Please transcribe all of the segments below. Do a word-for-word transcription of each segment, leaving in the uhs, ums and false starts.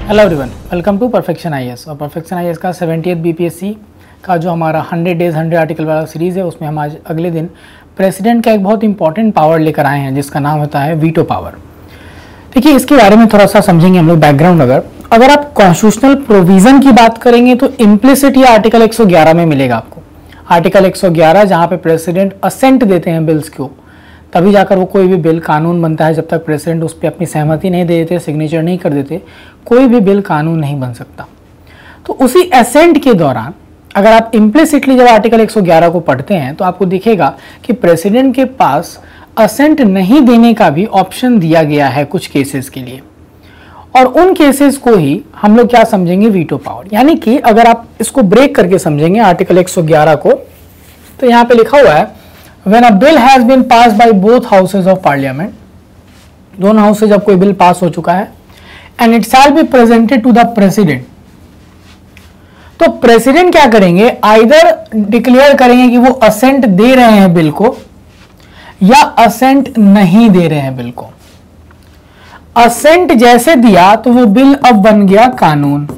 Hello everyone, welcome to perfection IAS. और perfection IAS का seventieth BPSC का जो हमारा हंड्रेड डेज हंड्रेड आर्टिकल वाला सीरीज़ है, उसमें हम आज अगले दिन प्रेसिडेंट का एक बहुत इंपॉर्टेंट पावर लेकर आए हैं जिसका नाम होता है वीटो पावर। देखिए, इसके बारे में थोड़ा सा समझेंगे हम लोग बैकग्राउंड। अगर अगर आप कॉन्स्टिट्यूशनल प्रोविजन की बात करेंगे तो इम्प्लिसिट ये आर्टिकल एक सौ ग्यारह में मिलेगा आपको। आर्टिकल एक सौ ग्यारह जहाँ पे प्रेसिडेंट असेंट देते हैं बिल्स को, तभी जाकर वो कोई भी बिल कानून बनता है। जब तक प्रेसिडेंट उस पर अपनी सहमति नहीं दे देते, सिग्नेचर नहीं कर देते, कोई भी बिल कानून नहीं बन सकता। तो उसी असेंट के दौरान अगर आप इम्प्लिसिटली जब आर्टिकल एक सौ ग्यारह को पढ़ते हैं तो आपको दिखेगा कि प्रेसिडेंट के पास असेंट नहीं देने का भी ऑप्शन दिया गया है कुछ केसेस के लिए, और उन केसेस को ही हम लोग क्या समझेंगे, वीटो पावर। यानी कि अगर आप इसको ब्रेक करके समझेंगे आर्टिकल एक सौ ग्यारह को, तो यहाँ पे लिखा हुआ है When a bill has been passed by both houses of parliament, दोनों हाउस से जब कोई बिल पास हो चुका है, and it shall be presented to the president, तो प्रेसिडेंट क्या करेंगे, आइदर डिक्लेयर करेंगे कि वो असेंट दे रहे हैं बिल को या असेंट नहीं दे रहे हैं बिल को। असेंट जैसे दिया तो वो बिल अब बन गया कानून,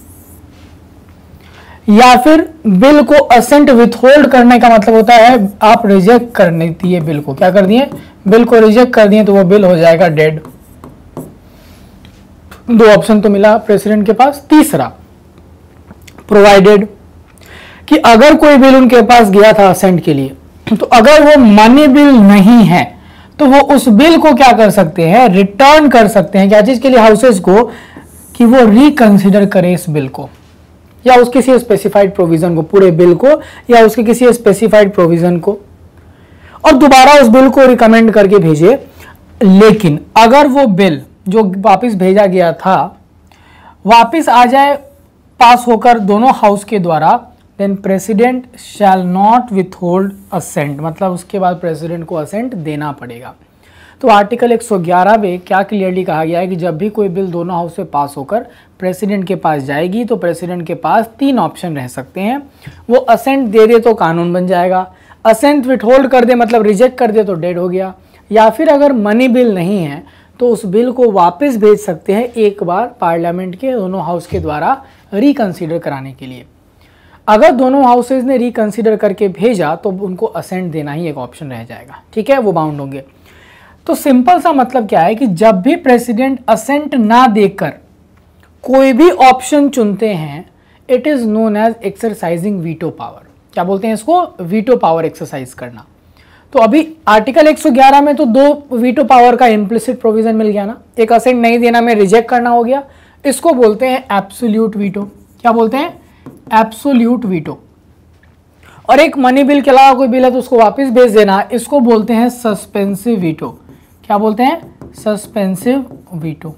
या फिर बिल को असेंट विथहोल्ड करने का मतलब होता है आप रिजेक्ट करने दिए बिल को, क्या कर दिए, बिल को रिजेक्ट कर दिए, तो वो बिल हो जाएगा डेड। दो ऑप्शन तो मिला प्रेसिडेंट के पास। तीसरा, प्रोवाइडेड कि अगर कोई बिल उनके पास गया था असेंट के लिए, तो अगर वो मनी बिल नहीं है तो वो उस बिल को क्या कर सकते हैं, रिटर्न कर सकते हैं। क्या चीज के लिए, हाउसेस को, कि वो रिकंसिडर करे इस बिल को या उसके किसी स्पेसिफाइड प्रोविजन को, पूरे बिल को या उसके किसी स्पेसिफाइड प्रोविजन को, और दोबारा उस बिल को रिकमेंड करके भेजे। लेकिन अगर वो बिल जो वापस भेजा गया था वापस आ जाए पास होकर दोनों हाउस के द्वारा, then president shall not withhold assent, मतलब उसके बाद प्रेसिडेंट को असेंट देना पड़ेगा। तो आर्टिकल एक सौ ग्यारह में क्या क्लियरली कहा गया है कि जब भी कोई बिल दोनों हाउस से पास होकर प्रेसिडेंट के पास जाएगी तो प्रेसिडेंट के पास तीन ऑप्शन रह सकते हैं। वो असेंट दे दे तो कानून बन जाएगा, असेंट विथहोल्ड कर दे मतलब रिजेक्ट कर दे तो डेड हो गया, या फिर अगर मनी बिल नहीं है तो उस बिल को वापस भेज सकते हैं एक बार पार्लियामेंट के दोनों हाउस के द्वारा रिकंसीडर कराने के लिए। अगर दोनों हाउसेज ने रिकंसीडर करके भेजा तो उनको असेंट देना ही एक ऑप्शन रह जाएगा, ठीक है, वो बाउंड होंगे। तो सिंपल सा मतलब क्या है कि जब भी प्रेसिडेंट असेंट ना देकर कोई भी ऑप्शन चुनते हैं, it is known as exercising veto power. क्या बोलते हैं इसको, वीटो पावर एक्सरसाइज करना। तो अभी आर्टिकल एक सौ ग्यारह में तो दो वीटो पावर का इम्प्लिसिट प्रोविजन मिल गया ना, एक असेंट नहीं देना में रिजेक्ट करना हो गया, इसको बोलते हैं एब्सोल्यूट वीटो। क्या बोलते हैं, एब्सोल्यूट वीटो। और एक मनी बिल के अलावा कोई बिल है तो उसको वापस भेज देना, इसको बोलते हैं सस्पेंसिव वीटो। क्या बोलते हैं, सस्पेंसिव वीटो।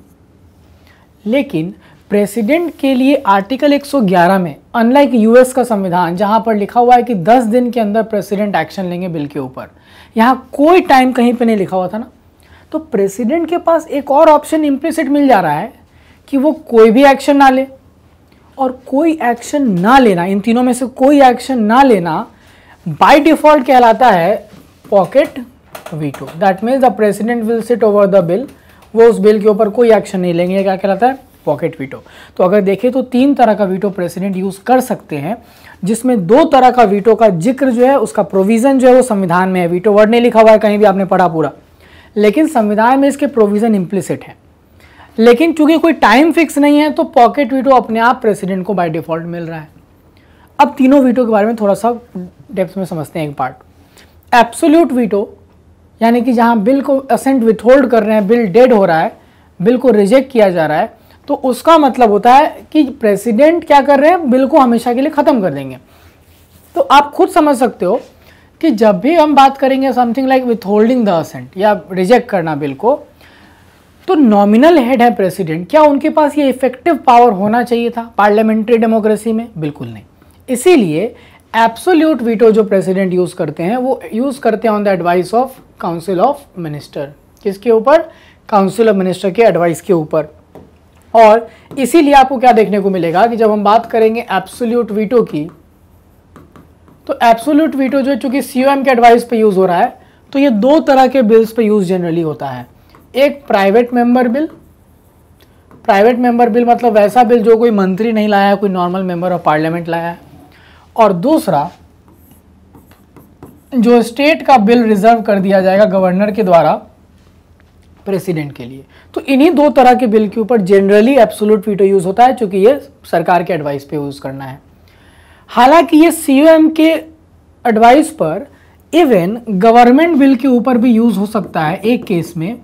लेकिन प्रेसिडेंट के लिए आर्टिकल एक सौ ग्यारह में, अनलाइक यूएस का संविधान जहां पर लिखा हुआ है कि दस दिन के अंदर प्रेसिडेंट एक्शन लेंगे बिल के ऊपर, यहां कोई टाइम कहीं पे नहीं लिखा हुआ था ना, तो प्रेसिडेंट के पास एक और ऑप्शन इम्प्लिसिट मिल जा रहा है कि वो कोई भी एक्शन ना ले, और कोई एक्शन ना लेना, इन तीनों में से कोई एक्शन ना लेना बाय डिफॉल्ट कहलाता है pocket veto. That means the president will sit over the bill, वो उस बिल के ऊपर कोई एक्शन नहीं लेंगे, क्या कहलाता है, पॉकेट वीटो। तो अगर देखें तो तीन तरह का वीटो प्रेसिडेंट यूज कर सकते हैं, जिसमें दो तरह का वीटो का जिक्र जो है, उसका प्रोविजन जो है वो संविधान में है। वीटो वर्ड नहीं लिखा हुआ है कहीं भी, आपने पढ़ा पूरा, लेकिन संविधान में इसके प्रोविजन इम्प्लिसिट है। लेकिन चूंकि कोई टाइम फिक्स नहीं है तो पॉकेट वीटो अपने आप प्रेसिडेंट को बाय डिफॉल्ट मिल रहा है। अब तीनों वीटो के बारे में थोड़ा सा डेप्थ में समझते हैं। एक पार्ट एब्सोल्यूट वीटो, यानी कि जहां बिल को असेंट विथहोल्ड कर रहे हैं, बिल डेड हो रहा है, बिल को रिजेक्ट किया जा रहा है, तो उसका मतलब होता है कि प्रेसिडेंट क्या कर रहे हैं, बिल को हमेशा के लिए खत्म कर देंगे। तो आप खुद समझ सकते हो कि जब भी हम बात करेंगे something like withholding the assent या रिजेक्ट करना बिल को, तो नॉमिनल हेड है प्रेसिडेंट, क्या उनके पास ये इफेक्टिव पावर होना चाहिए था पार्लियामेंट्री डेमोक्रेसी में? बिल्कुल नहीं। इसीलिए एब्सोल्यूट वीटो जो प्रेसिडेंट यूज करते हैं वो यूज करते हैं on the advice of council of minister. किसके ऊपर? काउंसिल ऑफ मिनिस्टर के एडवाइस के ऊपर। और इसीलिए आपको क्या देखने को मिलेगा कि जब हम बात करेंगे एब्सोल्यूट वीटो की, तो एब्सोल्यूट वीटो जो चूंकि सीओएम के एडवाइस पे यूज हो रहा है, तो ये दो तरह के बिल्स पे यूज जनरली होता है। एक private member bill, private member bill मतलब वैसा बिल जो कोई मंत्री नहीं लाया है, कोई नॉर्मल मेंबर ऑफ पार्लियामेंट लाया है। और दूसरा जो स्टेट का बिल रिजर्व कर दिया जाएगा गवर्नर के द्वारा प्रेसिडेंट के लिए। तो इन्हीं दो तरह के बिल के ऊपर जनरली एब्सोल्यूट वीटो यूज होता है, क्योंकि ये सरकार के एडवाइस पे यूज करना है। हालांकि ये सीओएम के एडवाइस पर इवन गवर्नमेंट बिल के ऊपर भी यूज हो सकता है एक केस में,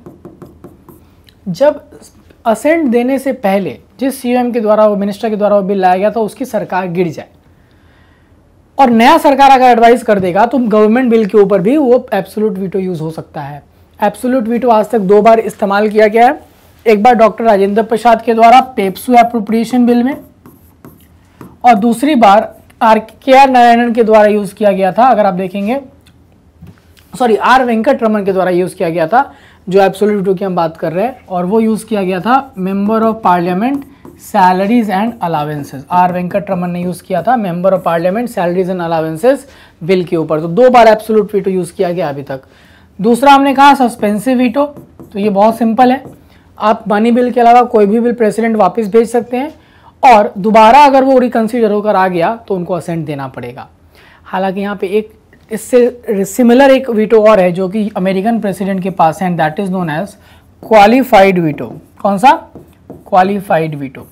जब असेंट देने से पहले जिस सीओएम के द्वारा वो मिनिस्टर के द्वारा वो बिल लाया गया था उसकी सरकार गिर जाए और नया सरकार अगर एडवाइस कर देगा तो गवर्नमेंट बिल के ऊपर भी वो एब्सोल्यूट वीटो यूज हो सकता है। एब्सोल्यूट वीटो आज तक दो बार इस्तेमाल किया गया है, एक बार डॉक्टर राजेंद्र प्रसाद के द्वारा पेप्सू एप्रोप्रिएशन बिल में और दूसरी बार आर के आर नारायणन के द्वारा यूज किया गया था। अगर आप देखेंगे सॉरी आर वेंकट रमन के द्वारा यूज किया गया था जो एब्सोल्यूट वीटो की हम बात कर रहे हैं, और वो यूज किया गया था member of parliament salaries and allowances. R Venkataraman ने यूज किया था member of parliament salaries and allowances bill के ऊपर। तो दो बार एब्सोल्यूट वीटो यूज किया गया अभी तक। दूसरा हमने कहा सस्पेंसिव वीटो, तो ये बहुत सिंपल है, आप मनी बिल के अलावा कोई भी बिल प्रेसिडेंट वापस भेज सकते हैं और दोबारा अगर वो रिकंसीडर होकर आ गया तो उनको असेंट देना पड़ेगा। हालांकि यहाँ पे एक इससे सिमिलर एक वीटो और है जो कि अमेरिकन प्रेसिडेंट के पास है, and that is known as qualified veto. कौन सा? Qualified veto.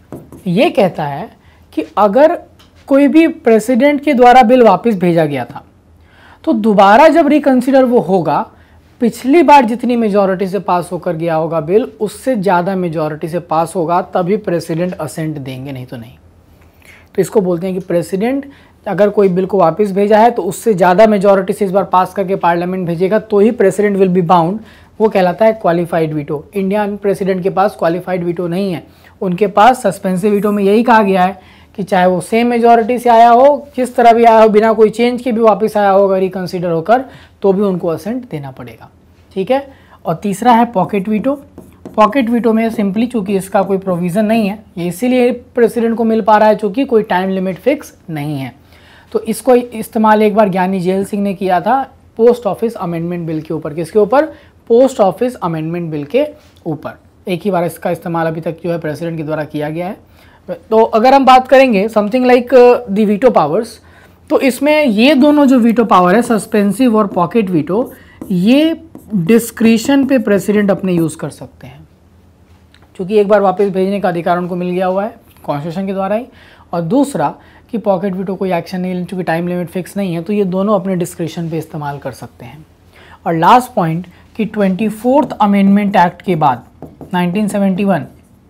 ये कहता है कि अगर कोई भी प्रेसिडेंट के द्वारा बिल वापस भेजा गया था तो दोबारा जब रिकंसीडर वो होगा, पिछली बार जितनी मेजॉरिटी से पास होकर गया होगा बिल उससे ज़्यादा मेजॉरिटी से पास होगा तभी प्रेसिडेंट असेंट देंगे, नहीं तो नहीं। तो इसको बोलते हैं कि प्रेसिडेंट अगर कोई बिल को वापस भेजा है तो उससे ज़्यादा मेजॉरिटी से इस बार पास करके पार्लियामेंट भेजेगा तो ही प्रेसिडेंट विल बी बाउंड, वो कहलाता है क्वालिफाइड वीटो। इंडियन प्रेसिडेंट के पास क्वालिफाइड वीटो नहीं है, उनके पास सस्पेंसिव वीटो में यही कहा गया है कि चाहे वो सेम मेजॉरिटी से आया हो, किस तरह भी आया हो, बिना कोई चेंज के भी वापस आया होगा रिकंसीडर होकर, तो भी उनको असेंट देना पड़ेगा। ठीक है। और तीसरा है पॉकेट वीटो। पॉकेट वीटो में सिंपली चूंकि इसका कोई प्रोविज़न नहीं है, ये इसीलिए प्रेसिडेंट को मिल पा रहा है चूंकि कोई टाइम लिमिट फिक्स नहीं है। तो इसको इस्तेमाल एक बार ज्ञानी जेल सिंह ने किया था पोस्ट ऑफिस अमेंडमेंट बिल के ऊपर। किसके ऊपर? पोस्ट ऑफिस अमेंडमेंट बिल के ऊपर। एक ही बार इसका इस्तेमाल अभी तक जो है प्रेसिडेंट के द्वारा किया गया है। तो अगर हम बात करेंगे something like the veto powers, तो इसमें ये दोनों जो वीटो पावर है सस्पेंसिव और पॉकेट वीटो, ये डिस्क्रिशन पे प्रेसिडेंट अपने यूज़ कर सकते हैं, क्योंकि एक बार वापस भेजने का अधिकार उनको मिल गया हुआ है कॉन्स्टिट्यूशन के द्वारा ही, और दूसरा कि पॉकेट वीटो कोई एक्शन नहीं, चूँकि टाइम लिमिट फिक्स नहीं है, तो ये दोनों अपने डिस्क्रिशन पे इस्तेमाल कर सकते हैं। और लास्ट पॉइंट कि ट्वेंटी फोर्थ अमेंडमेंट एक्ट के बाद nineteen seventy one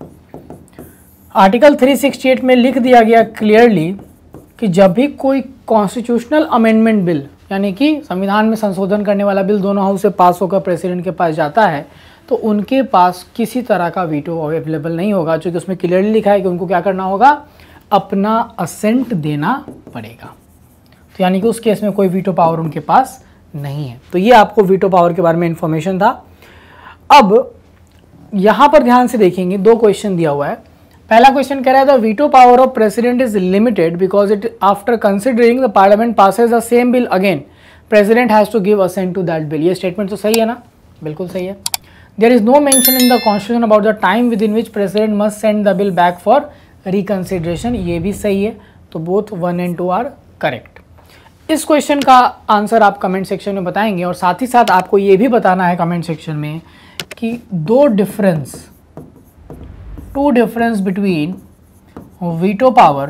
article three sixty eight में लिख दिया गया क्लियरली कि जब भी कोई कॉन्स्टिट्यूशनल अमेंडमेंट बिल यानी कि संविधान में संशोधन करने वाला बिल दोनों हाउस से पास होकर प्रेसिडेंट के पास जाता है तो उनके पास किसी तरह का वीटो अवेलेबल नहीं होगा, क्योंकि उसमें क्लियरली लिखा है कि उनको क्या करना होगा, अपना असेंट देना पड़ेगा। तो यानी कि उस केस में कोई वीटो पावर उनके पास नहीं है। तो ये आपको वीटो पावर के बारे में इंफॉर्मेशन था। अब यहाँ पर ध्यान से देखेंगे, दो क्वेश्चन दिया हुआ है। पहला क्वेश्चन कह रहा था veto power of president is limited because it after considering the parliament passes the same bill again president has to give assent to that bill. ये स्टेटमेंट तो सही है ना? बिल्कुल सही है। There is no mention in the constitution about the time within which president must send the bill back for reconsideration. ये भी सही है। तो both one and two are correct. इस क्वेश्चन का आंसर आप कमेंट सेक्शन में बताएंगे, और साथ ही साथ आपको ये भी बताना है कमेंट सेक्शन में कि दो difference two difference between veto power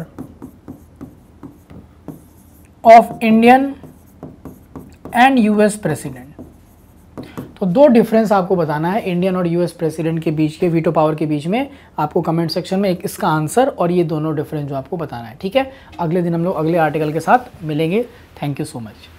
of Indian and US president. तो दो डिफरेंस आपको बताना है इंडियन और यूएस प्रेसिडेंट के बीच के वीटो पावर के बीच में। आपको कमेंट सेक्शन में एक इसका आंसर और ये दोनों डिफरेंस जो आपको बताना है। ठीक है। अगले दिन हम लोग अगले आर्टिकल के साथ मिलेंगे। Thank you so much.